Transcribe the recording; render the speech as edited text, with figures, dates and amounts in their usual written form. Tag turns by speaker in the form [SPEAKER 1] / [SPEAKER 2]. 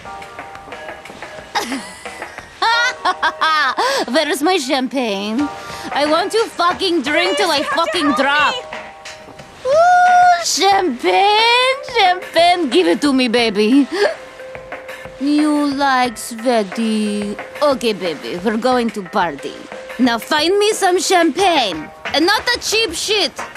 [SPEAKER 1] Where's my champagne? I want to fucking drink till I fucking drop. Ooh, champagne, champagne. Give it to me, baby. You like Sveti. Okay, baby, we're going to party. Now find me some champagne. And not the cheap shit.